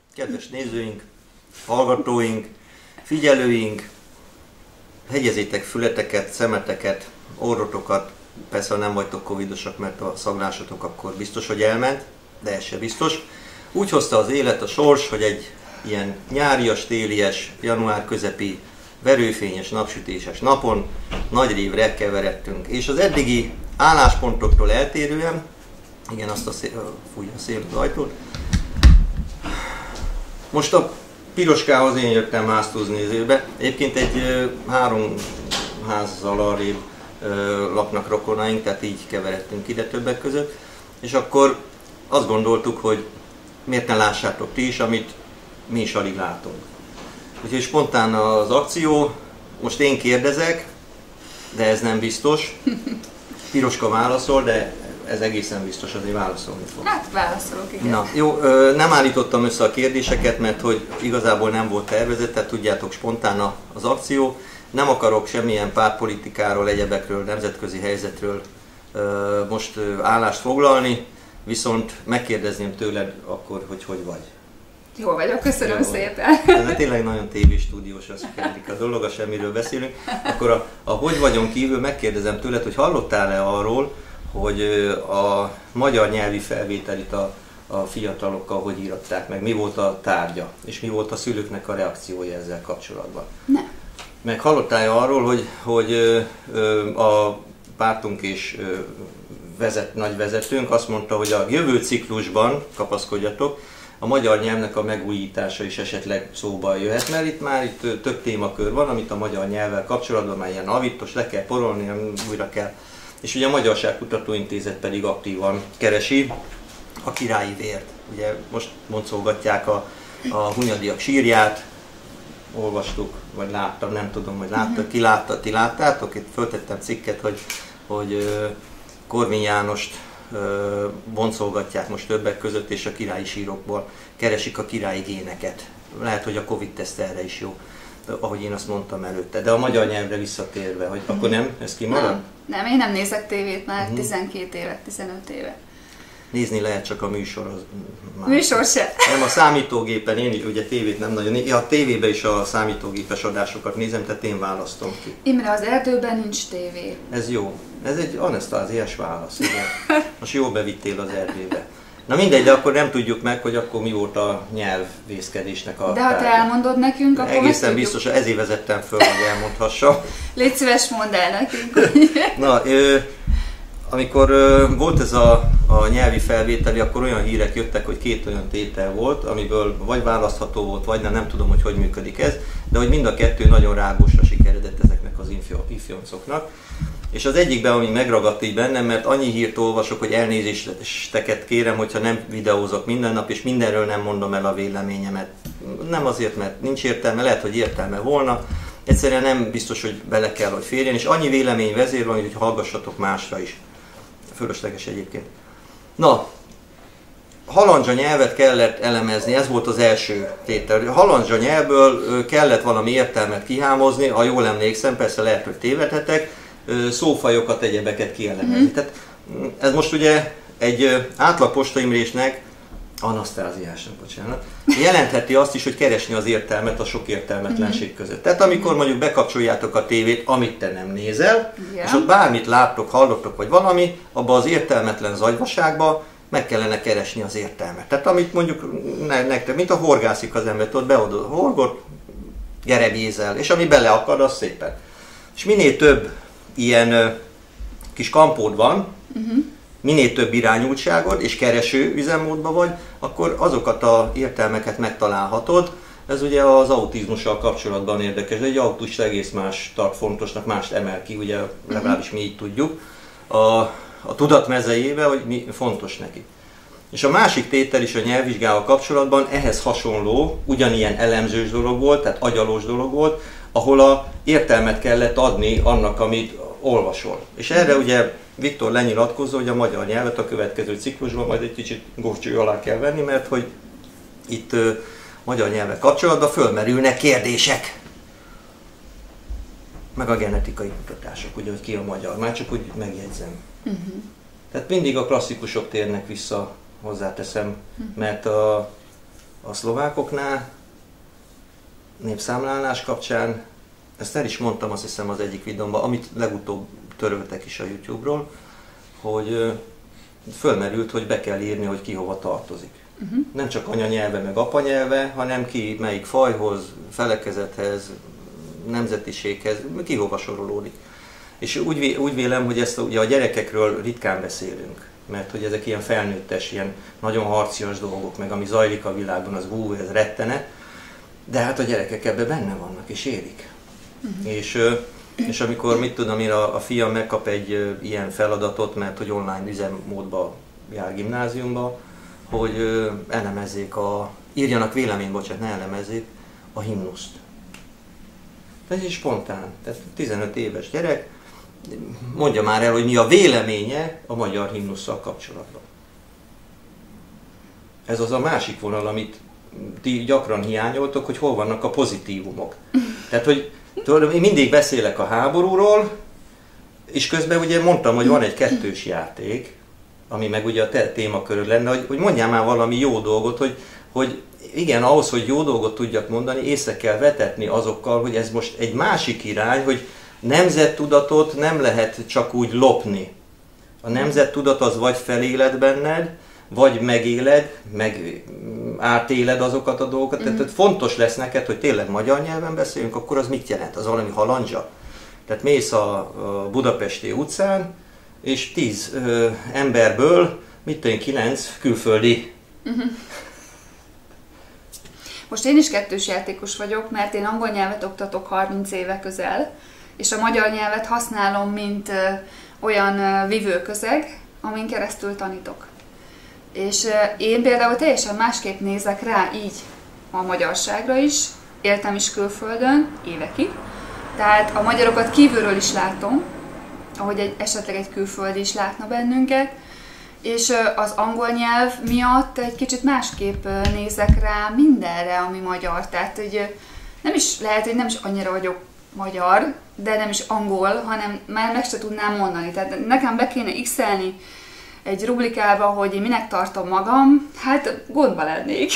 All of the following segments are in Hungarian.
Kedves nézőink, hallgatóink, figyelőink, hegyezzétek fületeket, szemeteket, orrotokat, persze ha nem vagytok covidosak, mert a szaglásotok akkor biztos, hogy elment, de ez se biztos. Úgy hozta az élet, a sors, hogy egy ilyen nyárias, télies, január közepi, verőfényes, napsütéses napon nagy révre keveredtünk. És az eddigi álláspontoktól eltérően, igen, azt fújja a szél az ajtót, most a piroskához én jöttem háztóz nézőbe. Egyébként egy 3 házzal arrébb laknak rokonaink, tehát így keveredtünk ide többek között. És akkor azt gondoltuk, hogy miért ne lássátok ti is, amit mi is alig látunk. Úgyhogy spontán az akció, most én kérdezek, de ez nem biztos. Piroska válaszol, de ez egészen biztos, azért válaszolni fog. Hát válaszolok, igen. Na, jó, nem állítottam össze a kérdéseket, mert hogy igazából nem volt tervezett, tehát tudjátok, spontán az akció. Nem akarok semmilyen pártpolitikáról, egyebekről, nemzetközi helyzetről most állást foglalni, viszont megkérdezném tőled akkor, hogy hogy vagy. Jól vagyok, köszönöm Jó szépen. Ez tényleg nagyon tévés-stúdiós, az a dolog, a semmiről beszélünk. Akkor a hogy vagyon kívül megkérdezem tőled, hogy hallottál-e arról, hogy a magyar nyelvi felvételit a fiatalokkal hogy íratták meg, mi volt a tárgya, és mi volt a szülőknek a reakciója ezzel kapcsolatban? Nem. Meg hallottál-e arról, hogy a pártunk és nagy vezetőnk azt mondta, hogy a jövő ciklusban, kapaszkodjatok, a magyar nyelvnek a megújítása is esetleg szóba jöhet, mert itt több témakör van, amit a magyar nyelvvel kapcsolatban már ilyen avitos, le kell porolni, újra kell. És ugye a Magyarság Kutatóintézet pedig aktívan keresi a királyi vért. Ugye most boncolgatják a Hunyadiak sírját, olvastuk, vagy láttam, nem tudom, hogy látta, ti láttátok? Itt föltettem cikket, hogy Korvin Jánost boncolgatják most többek között, és a királyi sírokból keresik a királyi géneket. Lehet, hogy a Covid-teszt erre is jó, ahogy én azt mondtam előtte. De a magyar nyelvre visszatérve, hogy akkor nem, ez kimarad? Nem, én nem nézek tévét már 12 éve, 15 éve. Nézni lehet, csak a műsor az már. Műsor se. Nem, a számítógépen, én ugye tévét nem nagyon, a tévében is a számítógépes adásokat nézem, tehát én választom ki. Imre, az erdőben nincs tévé. Ez jó. Ez egy anasztáziás válasz, igen. Most jól bevittél az erdőbe. Na mindegy, de akkor nem tudjuk meg, hogy akkor mi volt a nyelvvészkedésnek a De ha te elmondod nekünk, akkor egészen biztos, ezért vezettem föl, hogy elmondhassam. Légy szíves, mondd el nekünk. Na, amikor volt ez a nyelvi felvételi, akkor olyan hírek jöttek, hogy 2 olyan tétel volt, amiből vagy választható volt, vagy nem tudom, hogy működik ez, de hogy mind a 2 nagyon rágósra sikeredett ezeknek az ifjoncoknak. És az egyikben, ami megragadt így bennem, mert annyi hírt olvasok, hogy elnézésteket kérem, hogyha nem videózok minden nap, és mindenről nem mondom el a véleményemet. Nem azért, mert nincs értelme, lehet, hogy értelme volna, egyszerűen nem biztos, hogy bele kell, hogy férjen, és annyi vélemény vezér van, hogy hallgassatok másra is. Fölösleges egyébként. Na, halandzsa nyelvet kellett elemezni, ez volt az első tétel. A halandzsa nyelvből kellett valami értelmet kihámozni, ha jól emlékszem, persze lehet, hogy tévedhetek, szófajokat, egyebeket kielemezni. Tehát ez most ugye egy átlag Posta Imrésnek, anasztáziásnak, bocsánat, jelentheti azt is, hogy keresni az értelmet a sok értelmetlenség között. Tehát amikor mondjuk bekapcsoljátok a tévét, amit te nem nézel, és ott bármit láttok, hallottok, vagy valami, abban az értelmetlen zagyvaságban meg kellene keresni az értelmet. Tehát amit mondjuk nektek, mint a horgászik az ember, ott beadod a horgot, gerebézel, és ami beleakad, az szépen. És minél több ilyen kis kampód van, minél több irányultságod és kereső üzemmódban vagy, akkor azokat az értelmeket megtalálhatod. Ez ugye az autizmussal kapcsolatban érdekes, de egy autista egész más tart fontosnak, mást emel ki, ugye legalábbis mi így tudjuk, a tudat mezejébe, hogy mi fontos neki. És a másik tétel is a nyelvvizsgával kapcsolatban ehhez hasonló, ugyanilyen elemzős dolog volt, tehát agyalós dolog volt, ahol a értelmet kellett adni annak, amit olvasol. És erre ugye Viktor lenyilatkozza, hogy a magyar nyelvet a következő ciklusban majd egy kicsit górcső alá kell venni, mert hogy itt magyar nyelvek kapcsolatban fölmerülnek kérdések. Meg a genetikai kutatások, ugye, hogy ki a magyar, már csak úgy megjegyzem. Tehát mindig a klasszikusok térnek vissza, hozzáteszem, mert a szlovákoknál népszámlálás kapcsán, ezt el is mondtam azt hiszem az egyik videómban, amit legutóbb töröltek is a YouTube-ról, hogy fölmerült, hogy be kell írni, hogy ki hova tartozik. Nem csak anyanyelve meg apanyelve, hanem ki melyik fajhoz, felekezethez, nemzetiséghez, ki hova sorolódik. És úgy vélem, hogy ezt ugye a gyerekekről ritkán beszélünk, mert hogy ezek ilyen felnőttes, ilyen nagyon harcias dolgok, meg ami zajlik a világban, az ez rettenet, de hát a gyerekek ebben benne vannak és élik. És amikor, mit tudom én, a fiam megkap egy ilyen feladatot, mert hogy online üzemmódba jár gimnáziumba, hogy elemezzék írjanak véleményt, bocsánat, ne elemezzék a himnuszt. Ez is spontán, tehát 15 éves gyerek, mondja már el, hogy mi a véleménye a magyar himnusszal kapcsolatban. Ez az a másik vonal, amit ti gyakran hiányoltok, hogy hol vannak a pozitívumok. Tehát, hogy én mindig beszélek a háborúról, és közben ugye mondtam, hogy van egy kettős játék, ami meg ugye a te témaköröd lenne, hogy mondjál már valami jó dolgot, hogy igen, ahhoz, hogy jó dolgot tudjak mondani, észre kell vetetni azokkal, hogy ez most egy másik irány, hogy nemzettudatot nem lehet csak úgy lopni. A nemzettudat az vagy feléled benned, vagy megéled, meg átéled azokat a dolgokat. Tehát fontos lesz neked, hogy tényleg magyar nyelven beszéljünk, akkor az mit jelent? Az valami halandzsa? Tehát mész a budapesti utcán, és 10 emberből, mit tudom, 9 külföldi. Most én is kettős játékos vagyok, mert én angol nyelvet oktatok 30 éve közel, és a magyar nyelvet használom, mint olyan vivőközeg, amin keresztül tanítok. És én például teljesen másképp nézek rá így a magyarságra is, éltem is külföldön évekig, tehát a magyarokat kívülről is látom, ahogy esetleg egy külföldi is látna bennünket, és az angol nyelv miatt egy kicsit másképp nézek rá mindenre, ami magyar. Tehát, hogy nem is lehet, hogy nem is annyira vagyok magyar, de nem is angol, hanem már meg se tudnám mondani. Tehát nekem be kéne x-elni egy rubrikába, hogy én minek tartom magam, hát gondba lennék.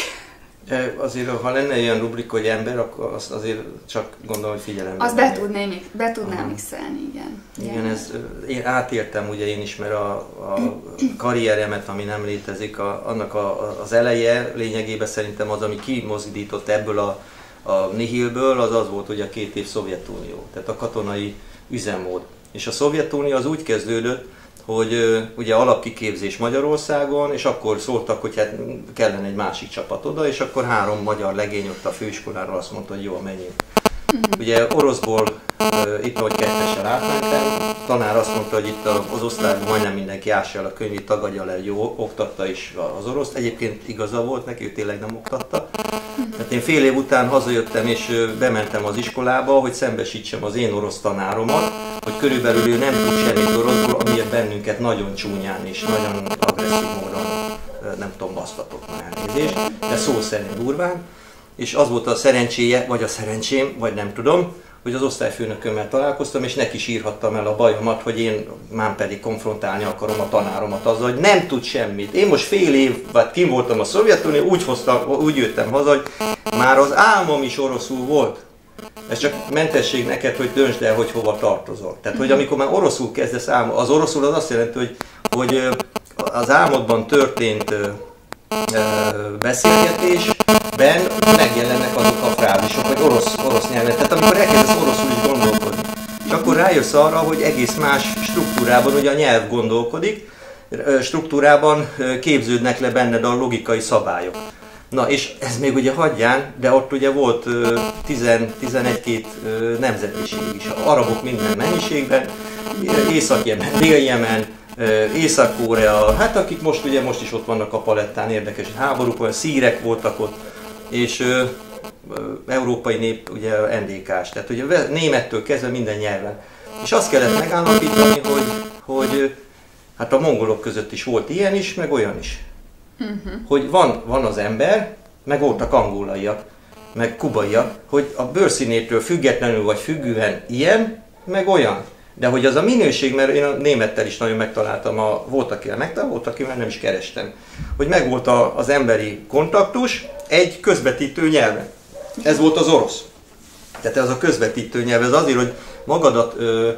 Azért, ha lenne ilyen rubrika, hogy ember, akkor azt azért csak gondolom, hogy figyelembe. Azt be tudnám mixelni, igen. Igen, én átéltem ugye én is, mert a karrieremet, ami nem létezik, annak az eleje lényegében szerintem az, ami kimozdított ebből a nihilből, az volt ugye a 2 év Szovjetunió, tehát a katonai üzemmód. És a Szovjetunió az úgy kezdődött, hogy ugye alapkiképzés Magyarországon, és akkor szóltak, hogy hát kellene egy másik csapat oda, és akkor 3 magyar legény ott a főiskoláról azt mondta, hogy jó, menjünk. Ugye oroszból itt, ahogy 2-esen átmentem, tanár azt mondta, hogy itt az osztályban majdnem mindenki ássa el a könyvét, tagadja le, hogy jó, oktatta is az oroszt. Egyébként igaza volt neki, ő tényleg nem oktatta. Tehát én fél év után hazajöttem és bementem az iskolába, hogy szembesítsem az én orosz tanáromat, hogy körülbelül ő nem tud semmit oroszból, amiért bennünket nagyon csúnyán és nagyon agresszív módon, nem tudom, basztatott, már elnézést, de szó szerint durván. És az volt a szerencséje, vagy a szerencsém, vagy nem tudom, hogy az osztályfőnökömmel találkoztam, és neki sírhattam el a bajomat, hogy én már pedig konfrontálni akarom a tanáromat azzal, hogy nem tud semmit. Én most fél év, vagy kim voltam a Szovjetunió, úgy jöttem haza, hogy már az álmom is oroszul volt. Ez csak mentesség neked, hogy döntsd el, hogy hova tartozol. Tehát, hogy amikor már oroszul kezdesz álmodni, az oroszul az azt jelenti, hogy az álmodban történt beszélgetésben megjelennek azok a frázisok, hogy orosz nyelven. Tehát amikor elkezdesz oroszul is gondolkodni, és akkor rájössz arra, hogy egész más struktúrában, ugye a nyelv gondolkodik, struktúrában képződnek le benned a logikai szabályok. Na és ez még ugye hagyján, de ott ugye volt 11-2 nemzetiség is, arabok minden mennyiségben, Észak-Jemen, Dél-Jemen, Észak-Korea, hát akik most is ott vannak a palettán, érdekes háborúk, olyan szírek voltak ott, és európai nép ugye NDK-s, tehát ugye némettől kezdve minden nyelven. És azt kellett megállapítani, hogy hát a mongolok között is volt ilyen is, meg olyan is. Hogy van az ember, meg voltak angolaiak, meg kubaiak, hogy a bőrszínétől függetlenül vagy függően ilyen, meg olyan. De hogy az a minőség, mert én a némettel is nagyon megtaláltam, volt, akivel megtaláltam, volt, akivel nem is kerestem, hogy megvolt az emberi kontaktus egy közvetítő nyelven. Ez volt az orosz. Tehát ez a közvetítő nyelv, ez azért, hogy magadat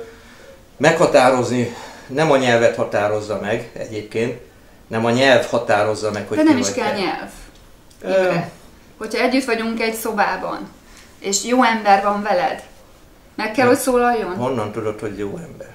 meghatározni, nem a nyelvet határozza meg egyébként, nem a nyelv határozza meg, hogy de ki nem is vagy kell te. nyelv. Hogyha együtt vagyunk egy szobában, és jó ember van veled, meg kell, hogy szólaljon? Honnan tudod, hogy jó ember?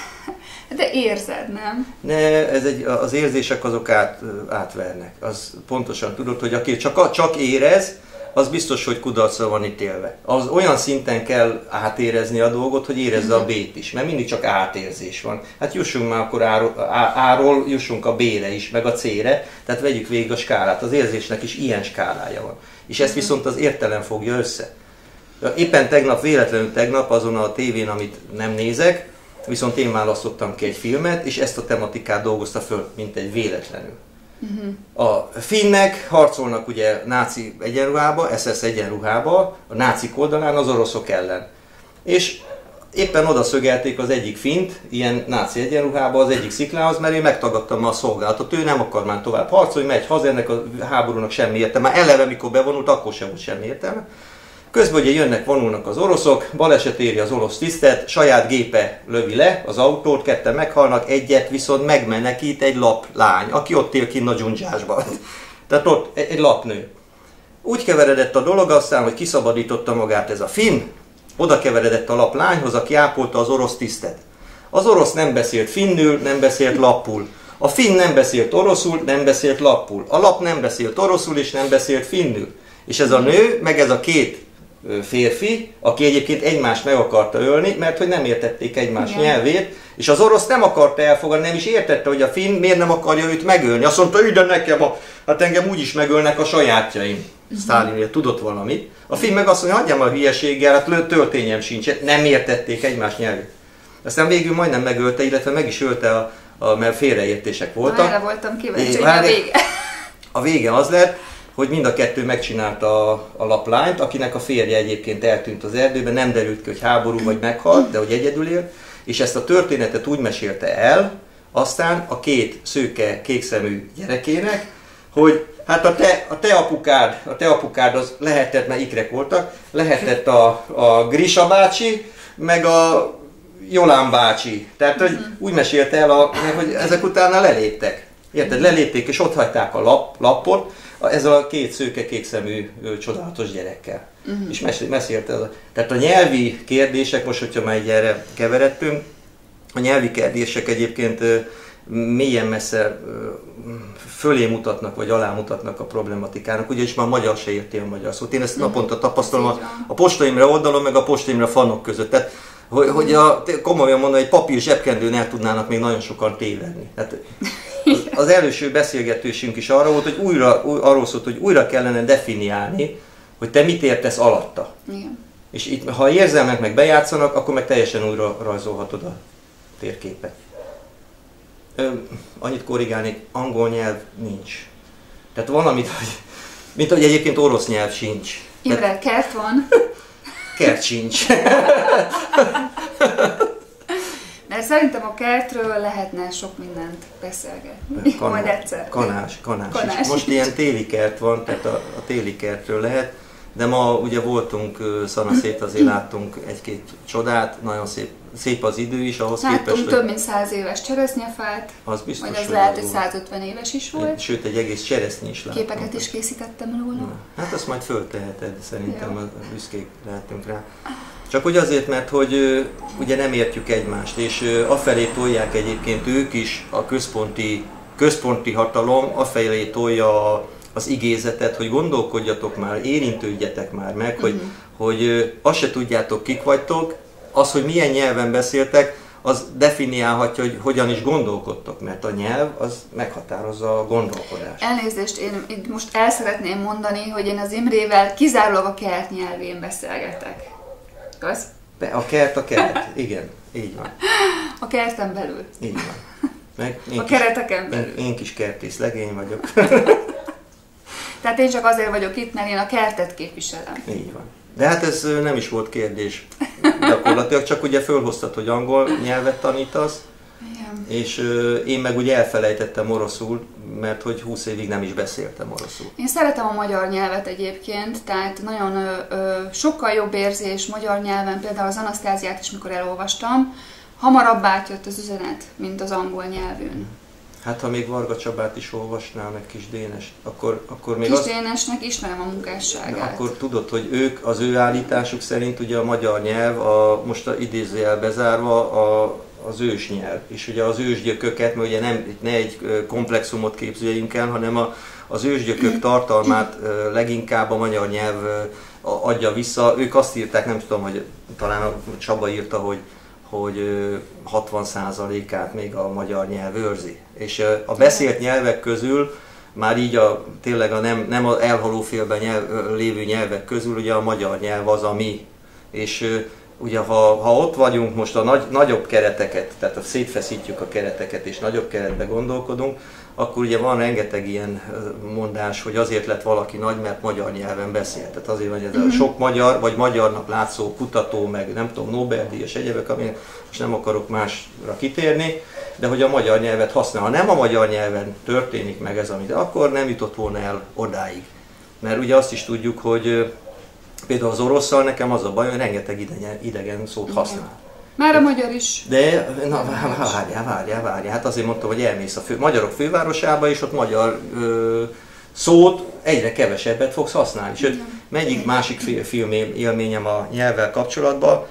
De érzed, nem? Ne, az érzések azok átvernek. Az pontosan tudod, hogy aki csak érez, az biztos, hogy kudarcra van ítélve. Az olyan szinten kell átérezni a dolgot, hogy érezze a B-t is, mert mindig csak átérzés van. Hát jussunk már akkor A-ról, jussunk a B-re is, meg a C-re, tehát vegyük végig a skálát. Az érzésnek is ilyen skálája van. És ezt viszont az értelem fogja össze. Éppen véletlenül tegnap azon a tévén, amit nem nézek, viszont én választottam ki egy filmet, és ezt a tematikát dolgozta föl, mint egy véletlenül. A finnek harcolnak ugye náci egyenruhába, SS egyenruhába, a nácik oldalán az oroszok ellen. És éppen oda szögelték az egyik fint, ilyen náci egyenruhába az egyik sziklához, mert ő megtagadta ma a szolgálatot, ő nem akar már tovább harcolni, megy haza, ennek a háborúnak semmi értelme. Már eleve, mikor bevonult, akkor sem volt semmi értelme. Közben ugye jönnek, vonulnak az oroszok, baleset éri az orosz tisztet, saját gépe lövi le az autót, ketten meghalnak, egyet viszont megmenekít egy laplány, aki ott él kinn a dzsundzsásban. Tehát ott egy lapnő. Úgy keveredett a dolog aztán, hogy kiszabadította magát ez a finn, oda keveredett a laplányhoz, aki ápolta az orosz tisztet. Az orosz nem beszélt finnül, nem beszélt lappul. A finn nem beszélt oroszul, nem beszélt lappul. A lap nem beszélt oroszul és nem beszélt finnül. És ez a nő, meg ez a két férfi, aki egyébként egymást meg akarta ölni, mert hogy nem értették egymás nyelvét, és az orosz nem akarta elfogadni, nem is értette, hogy a finn miért nem akarja őt megölni. Azt mondta, ide nekem, hát engem úgyis megölnek a sajátjaim. Sztálinért tudott valamit. A finn meg azt mondja, hagyjam a hülyeséggel, hát töltényem sincs, nem értették egymás nyelvét. Aztán végül majdnem megölte, illetve meg is ölte, mert félreértések voltak. Erre voltam kíváncsi, hogy a vége. A vége az lett, hogy mind a kettő megcsinálta a laplányt, akinek a férje egyébként eltűnt az erdőben, nem derült ki, hogy háború vagy meghalt, de hogy egyedül él, és ezt a történetet úgy mesélte el, aztán a két szőke, kékszemű gyerekének, hogy hát a te apukád az lehetett, mert ikrek voltak, lehetett a Grisa bácsi, meg a Jolán bácsi. Tehát, hogy úgy mesélte el, hogy ezek utána leléptek. Érted? Lelépték, és ott hagyták a lappot, ezzel a két szőke, kékszemű csodálatos gyerekkel. És mesélte el. Tehát a nyelvi kérdések, most hogyha már így erre keveredtünk, a nyelvi kérdések egyébként mélyen messze fölé mutatnak, vagy alá mutatnak a problematikának, ugyanis már a magyar se érti a magyar szót. Én ezt naponta tapasztalom a Posta Imre oldalon, meg a Posta Imre fanok között. Tehát, hogy komolyan mondom, egy papír zsebkendőn el tudnának még nagyon sokan tévedni. Tehát az előső beszélgetésünk is arról szólt, hogy újra kellene definiálni, hogy te mit értesz alatta. Igen. És itt, ha érzelmek meg bejátszanak, akkor meg teljesen újra rajzolhatod a térképet. Annyit korrigálnék, angol nyelv nincs. Tehát valamit, mint hogy egyébként orosz nyelv sincs. Imre, kert van. Kert sincs. Mert szerintem a kertről lehetne sok mindent beszélgetni. Majd egyszer. Kanás. Most ilyen téli kert van, tehát a téli kertről lehet. De ma ugye voltunk szanaszét, azért láttunk egy-két csodát, nagyon szép az idő is, ahhoz képest, láttunk több mint 100 éves cseresznyefát, az biztos, vagy az lehet, hogy 150 éves is volt. Sőt, egy egész cseresznyi is láttunk. Képeket is készítettem róla. Hát azt majd fölteheted, szerintem büszkék lehetünk rá. Csak hogy azért, mert hogy ugye nem értjük egymást, és afelé tolják egyébként ők is, a központi hatalom afelé tolja az igézetet, hogy gondolkodjatok már, érintődjetek már meg, hogy azt se tudjátok, kik vagytok, az, hogy milyen nyelven beszéltek, az definiálhatja, hogy hogyan is gondolkodtok, mert a nyelv az meghatározza a gondolkodást. Elnézést, én most el szeretném mondani, hogy én az Imrével kizárólag a kert nyelvén beszélgetek. Igaz? A kert, igen, így van. A kerten belül. Így van. A kereteken belül. Én kis kertész legény vagyok. Tehát én csak azért vagyok itt, mert én a kertet képviselem. Így van. De hát ez nem is volt kérdés. gyakorlatilag, csak ugye fölhoztad, hogy angol nyelvet tanítasz, Igen. és én meg ugye elfelejtettem oroszul, mert hogy 20 évig nem is beszéltem oroszul. Én szeretem a magyar nyelvet egyébként, tehát nagyon sokkal jobb érzés magyar nyelven, például az Anasztáziát is, mikor elolvastam, hamarabb átjött az üzenet, mint az angol nyelvűn. Hát ha még Varga Csabát is olvasnál, meg Kis Dénest, akkor még Kis Dénesnek ismerem a munkásságát. akkor tudod, hogy ők, az ő állításuk szerint ugye a magyar nyelv, most a idézőjel bezárva, az ősnyelv. És ugye az ősgyököket, mert ugye ne egy komplexumot képzeljünk el, hanem az ősgyökök tartalmát leginkább a magyar nyelv adja vissza. Ők azt írták, nem tudom, hogy talán a Csaba írta, hogy 60%-át még a magyar nyelv őrzi. És a beszélt nyelvek közül, már így tényleg nem az elhaló félben lévő nyelvek közül, ugye a magyar nyelv az a mi. És ugye ha ott vagyunk most a nagyobb kereteket, tehát ha szétfeszítjük a kereteket és nagyobb keretbe gondolkodunk, akkor ugye van rengeteg ilyen mondás, hogy azért lett valaki nagy, mert magyar nyelven beszél. Tehát azért van ez a sok magyar, vagy magyarnak látszó kutató, meg nem tudom, Nobel-díjas egyebek, amire most nem akarok másra kitérni, de hogy a magyar nyelvet használ. Ha nem a magyar nyelven történik meg ez, amit akkor nem jutott volna el odáig. Mert ugye azt is tudjuk, hogy például az orosszal nekem az a baj, hogy rengeteg idegen szót használ. Már a magyar is. De, na várjál, hát azért mondtam, hogy elmész a magyarok fővárosába, és ott magyar szót egyre kevesebbet fogsz használni. Sőt, melyik másik film élményem a nyelvvel kapcsolatban,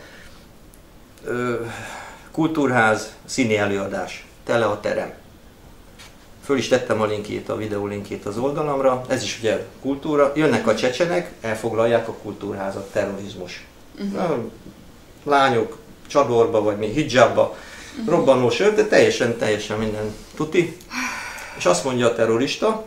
kultúrház, színi előadás, tele a terem. Föl is tettem a linkjét, a videó linkjét az oldalamra, ez is ugye kultúra. Jönnek a csecsenek, elfoglalják a kultúrházat, terrorizmus. Lányok csadorba, vagy mi hijabba, robbanó sör, de teljesen minden tuti. És azt mondja a terrorista,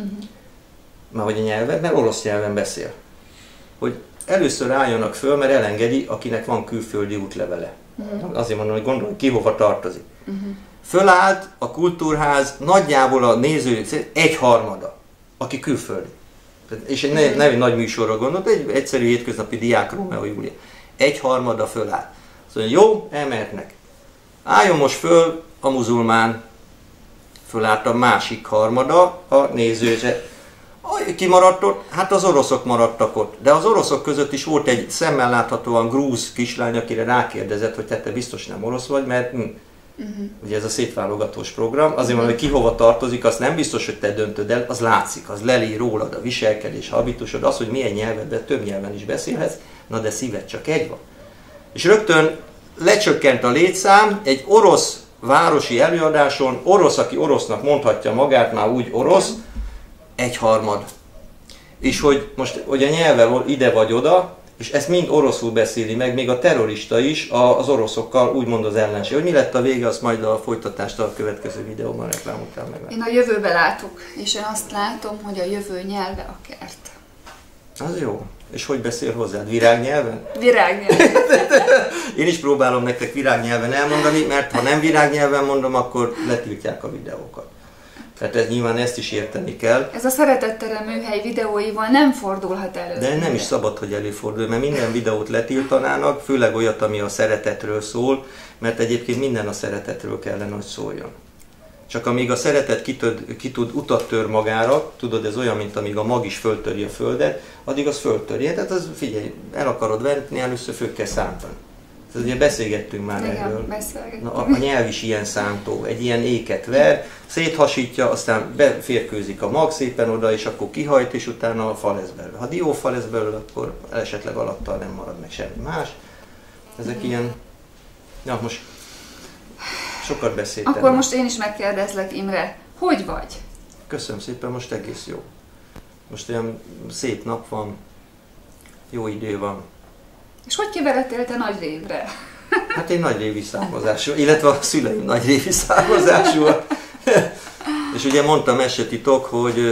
már hogy a nyelven, mert orosz nyelven beszél, hogy először álljanak föl, mert elengedi, akinek van külföldi útlevele. Azért mondom, hogy gondolj, ki hova tartozik. Fölállt a kultúrház nagyjából a néző egyharmada, aki külföldi. És nem egy nagy műsorra gondolt, egy egyszerű hétköznapi diák, Rómeó Júlia. Egyharmada fölállt. Szóval jó, elmehetnek. Álljon most föl a muzulmán, fölállt a másik harmada, a néző. Ki maradt ott? Hát az oroszok maradtak ott. De az oroszok között is volt egy szemmel láthatóan grúz kislány, akire rákérdezett, hogy te biztos nem orosz vagy, mert ugye ez a szétválogatós program. Azért mondom, hogy ki hova tartozik, azt nem biztos, hogy te döntöd el, az látszik, az leli rólad a viselkedés, habitusod, az, hogy milyen nyelven, de több nyelven is beszélhetsz, na de szíved csak egy van. És rögtön lecsökkent a létszám, egy orosz városi előadáson, orosz, aki orosznak mondhatja magát, már úgy orosz, egyharmad. És hogy most hogy a nyelvvel ide vagy oda, és ezt mind oroszul beszéli meg, még a terrorista is az oroszokkal úgymond az ellenség. Hogy mi lett a vége, azt majd a folytatást a következő videóban reklám után meg. Én a jövőbe látok, és én azt látom, hogy a jövő nyelve a kert. Az jó. És hogy beszél hozzád? Virágnyelven? Virágnyelven. Én is próbálom nektek virágnyelven elmondani, mert ha nem virágnyelven mondom, akkor letiltják a videókat. Tehát nyilván ezt is érteni kell. Ez a Szeretetterem műhely videóival nem fordulhat elő. De nem is szabad, hogy előfordul, mert minden videót letiltanának, főleg olyat, ami a szeretetről szól, mert egyébként minden a szeretetről kellene, hogy szóljon. Csak amíg a szeretet ki tud utat tör magára, tudod, ez olyan, mint amíg a mag is föltöri a földet, addig az föltörje. Tehát az, figyelj, el akarod venni, először föl kell szántani. Tehát ugye beszélgettünk már erről. Na, a nyelv is ilyen szántó, egy ilyen éket ver, széthasítja, aztán beférkőzik a mag szépen oda, és akkor kihajt, és utána a fal lesz belőle. Ha diófal lesz belőle, akkor esetleg alattal nem marad meg semmi más. Ezek ilyen... Ja, most sokat beszéltem. Akkor most én is megkérdezlek, Imre, hogy vagy? Köszönöm szépen, most egész jó. Most olyan szép nap van, jó idő van. És hogy kiveredtél te Nagyrévre? Hát én nagyrévi származású, illetve a szüleim nagyrévi származású. És ugye mondtam, ez se titok,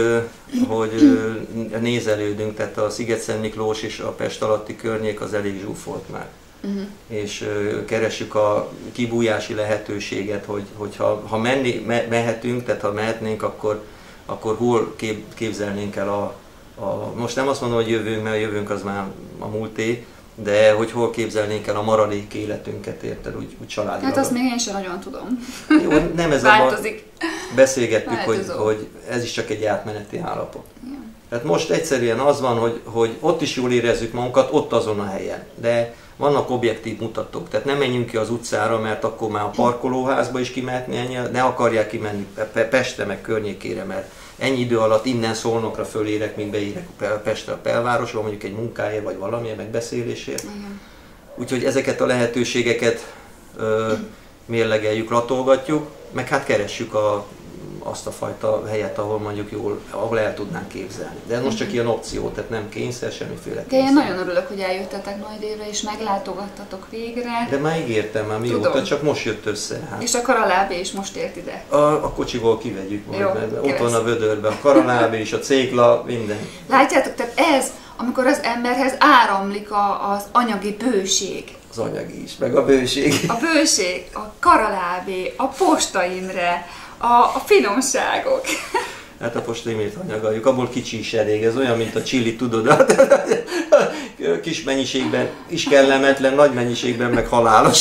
hogy nézelődünk, tehát a Sziget-Szent Miklós és a Pest alatti környék az elég zsúfolt már. És keressük a kibújási lehetőséget, hogyha mehetünk, tehát ha mehetnénk, akkor hol képzelnénk el most nem azt mondom, hogy jövőnk, mert a jövőnk az már a múlté, de hogy hol képzelnénk el a maradék életünket, érted, úgy családilag. Hát azt még én sem nagyon tudom. Jó, nem ez változik. Beszélgettük, hogy ez is csak egy átmeneti állapot. Ja. Tehát most egyszerűen az van, hogy ott is jól érezzük magunkat, ott azon a helyen. De vannak objektív mutatók, tehát nem menjünk ki az utcára, mert akkor már a parkolóházba is kimehetni, ne akarják kimenni Pestre meg környékére, mert ennyi idő alatt innen Szolnokra fölérek, mint beérek Pestre a belvárosba, mondjuk egy munkáért vagy valamilyen megbeszélésért. Igen. Úgyhogy ezeket a lehetőségeket mérlegeljük, latolgatjuk, meg hát keressük azt a fajta helyet, ahol mondjuk ahol el tudnánk képzelni. De ez most csak ilyen opció, tehát nem kényszer, semmiféle kényszer. De én nagyon örülök, hogy eljöttetek Nagy Dévre és meglátogattatok végre. De már ígértem már mióta, csak most jött össze. Hát. És a karalábé is most ért ide. A kocsiból kivegyük majd, jó, mert ott van a vödörben, a karalábé és a cégla, minden. Látjátok, tehát ez, amikor az emberhez áramlik az anyagi bőség. Az anyagi is, meg a bőség. A bőség, a karalábé, a Posta Imre, a finomságok. Hát a Posta Imrét anyagoljuk, abból kicsi is elég, ez olyan, mint a chili, tudod, kis mennyiségben is kellemetlen, nagy mennyiségben meg halálos.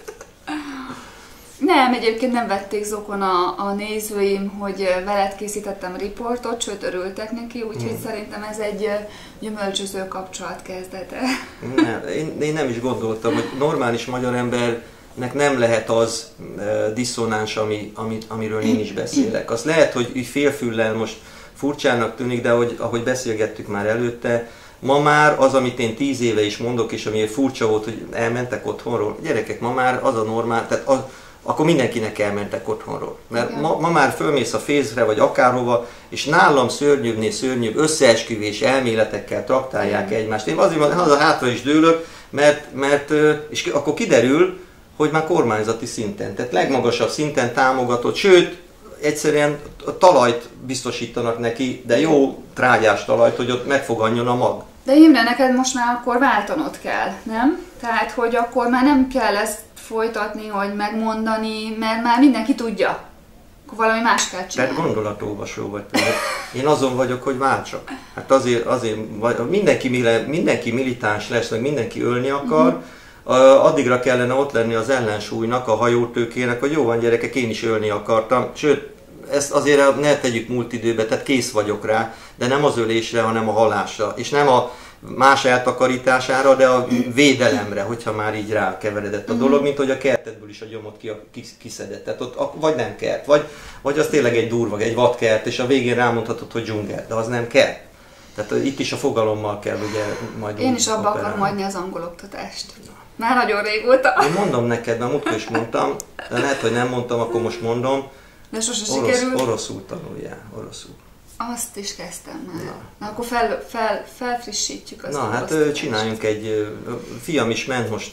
Nem, egyébként nem vették zokon a nézőim, hogy veled készítettem riportot, sőt örültek neki, úgyhogy szerintem ez egy gyümölcsöző kapcsolat kezdete. Nem, én nem is gondoltam, hogy normális magyar embernek nem lehet az diszonáns, amiről én is beszélek. Az lehet, hogy félfüllel most furcsának tűnik, de ahogy beszélgettük már előtte, ma már az, amit én 10 éve is mondok, és ami furcsa volt, hogy elmentek otthonról, gyerekek, ma már az a normál, tehát akkor mindenkinek elmentek otthonról. Mert ma már fölmész a Face-re, vagy akárhova, és nálam szörnyűbbnél szörnyűbb összeesküvés elméletekkel traktálják egymást. Én azért haza hátra is dőlök, mert és akkor kiderül, hogy már kormányzati szinten, tehát legmagasabb szinten támogatott, sőt, egyszerűen talajt biztosítanak neki, de jó trágyás talajt, hogy ott megfoganjon a mag. De Imre, neked most már akkor váltanod kell, nem? Tehát, hogy akkor már nem kell ezt folytatni, hogy megmondani, mert már mindenki tudja. Akkor valami más kell csinálni. Tehát gondolatolvasó vagy. Én azon vagyok, hogy váltsak. Hát azért mindenki militáns lesz, meg mindenki ölni akar, addigra kellene ott lenni az ellensúlynak, a hajótőkének, hogy jó van gyerekek, én is ölni akartam. Sőt, ezt azért ne tegyük múlt időbe, tehát kész vagyok rá, de nem az ölésre, hanem a halásra. És nem a más eltakarítására, de a védelemre, hogyha már így rákeveredett a dolog, mint hogy a kertedből is a gyomot kiszedett. Tehát ott vagy nem kert, vagy az tényleg egy durva, egy vadkert, és a végén rámondhatod, hogy dzsungel, de az nem kert. Tehát itt is a fogalommal kell ugye majd. Én is abba akarom hagyni az angol oktatást. Már nagyon régóta. Én mondom neked, mert múltkor is mondtam, de lehet, hogy nem mondtam, akkor most mondom. De sose sikerült. Oroszul tanuljál, oroszul. Azt is kezdtem már. Na akkor felfrissítjük az hát csináljunk fiam is ment most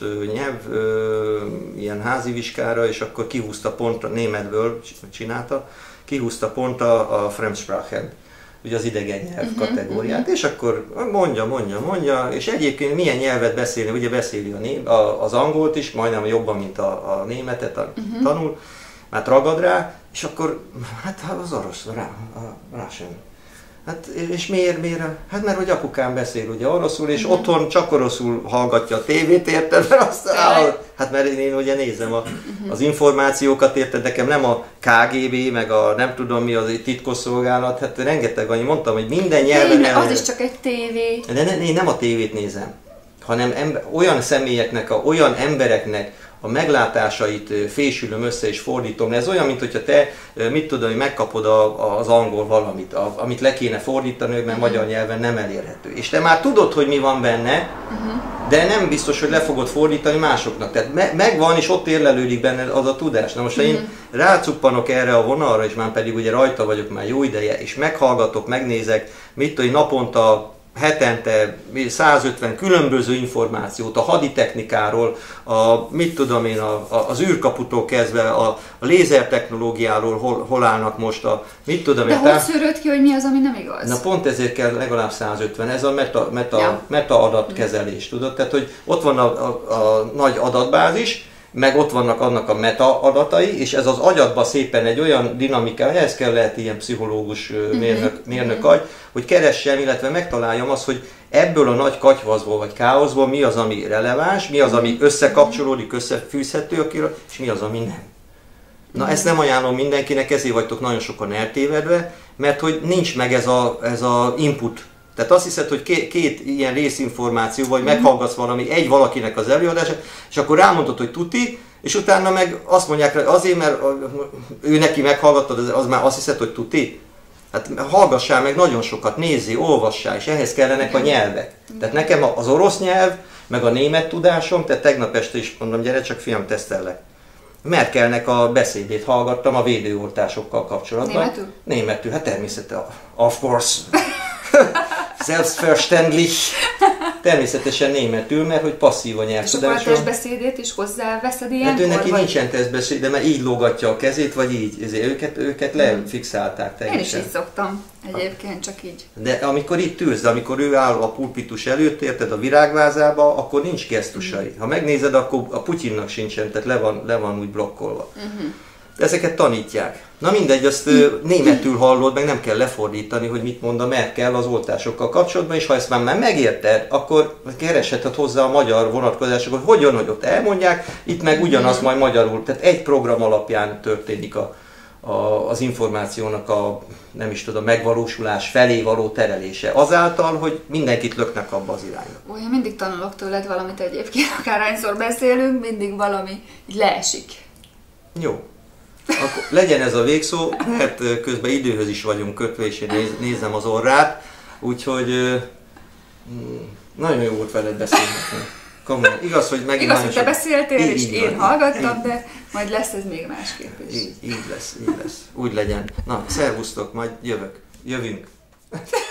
ilyen házi vizsgára, és akkor kihúzta pont, a németből csinálta, kihúzta pont a Fremdsprachen, ugye az idegen nyelv kategóriát, és akkor mondja, és egyébként milyen nyelvet beszélni, ugye beszéli az angolt is, majdnem jobban, mint a németet tanul, hát ragad rá, és akkor, hát az orosz, rá sem. Hát, és miért? Hát mert hogy apukám beszél ugye oroszul, és otthon csak oroszul hallgatja a tévét, érted? Hát mert én ugye nézem az információkat, érted? Nekem nem a KGB, meg a nem tudom mi az titkosszolgálat, hát rengeteg annyi, mondtam, hogy minden nyelven... Az is csak egy tévé. De én nem a tévét nézem, hanem olyan személyeknek, olyan embereknek a meglátásait fésülöm össze és fordítom. Ez olyan, mint hogyha te, mit tudom, hogy megkapod az angol valamit, amit le kéne fordítani, mert magyar nyelven nem elérhető. És te már tudod, hogy mi van benne, de nem biztos, hogy le fogod fordítani másoknak. Tehát megvan, és ott érlelődik benne az a tudás. Na most, ha én rácuppanok erre a vonalra, és már pedig ugye rajta vagyok már jó ideje, és meghallgatok, megnézek, mit tudom, hetente 150 különböző információt a haditechnikáról, mit tudom én, az űrkaputól kezdve, a lézertechnológiáról hol állnak most, mit tudom én. De hogy szűröd ki, hogy mi az, ami nem igaz? Na pont ezért kell legalább 150, ez a meta adatkezelés, tudod? Tehát, hogy ott van a nagy adatbázis, meg ott vannak annak a meta adatai, és ez az agyadba szépen egy olyan dinamika, ehhez kell lehet ilyen pszichológus mérnök agy, hogy keressem, illetve megtaláljam azt, hogy ebből a nagy katyvaszból vagy káoszból mi az, ami releváns, mi az, ami összekapcsolódik, összefűzhető, és mi az, ami nem. Na ezt nem ajánlom mindenkinek, ezért vagytok nagyon sokan eltévedve, mert hogy nincs meg ez a input. Tehát azt hiszed, hogy két ilyen részinformáció, vagy meghallgatsz egy valakinek az előadását, és akkor rámondod, hogy tuti, és utána meg azt mondják rá, azért, mert ő neki meghallgattad, az már azt hiszed, hogy tuti. Hát hallgassál meg nagyon sokat, nézzél, olvassál, és ehhez kellenek a nyelvek. Tehát nekem az orosz nyelv, meg a német tudásom, tehát tegnap este is mondom, gyere csak fiam, tesztellek. Merkelnek a beszédét hallgattam a védőoltásokkal kapcsolatban. Németül? Németül, hát természetesen, of course. Selbstverständlich. Természetesen németül, mert hogy passzív a nyelvtudásom. És akkor a testbeszédét is hozzáveszed ilyenkor? Hát ő neki nincsen testbeszéd, de mert így lógatja a kezét, vagy így. Ezért őket lefixálták teljesen. Én is így szoktam egyébként, csak így. De amikor itt ülsz, de amikor ő áll a pulpitus előtt, érted, a virágvázába, akkor nincs gesztusai. Ha megnézed, akkor a Putyinnak sincsen, tehát le van úgy blokkolva. Ezeket tanítják. Na mindegy, azt németül hallod, meg nem kell lefordítani, hogy mit mond a Merkel az oltásokkal kapcsolatban, és ha ezt már megérted, akkor keresheted hozzá a magyar vonatkozásokat, hogyan, hogy ott elmondják, itt meg ugyanaz majd magyarul, tehát egy program alapján történik az információnak a, nem is tudom, megvalósulás felé való terelése. Azáltal, hogy mindenkit löknek abba az irányba. Olyan mindig tanulok tőled valamit egyébként, akárhányszor beszélünk, mindig valami így leesik. Jó. Akkor legyen ez a végszó, mert közben időhöz is vagyunk kötve, és én nézem az orrát, úgyhogy nagyon jó volt veled beszélni. Komolyan. Igaz, hogy megint igaz, hogy te beszéltél, és így én hallgattam, de majd lesz ez még másképp is. Így lesz. Úgy legyen. Na, szervusztok, majd jövünk.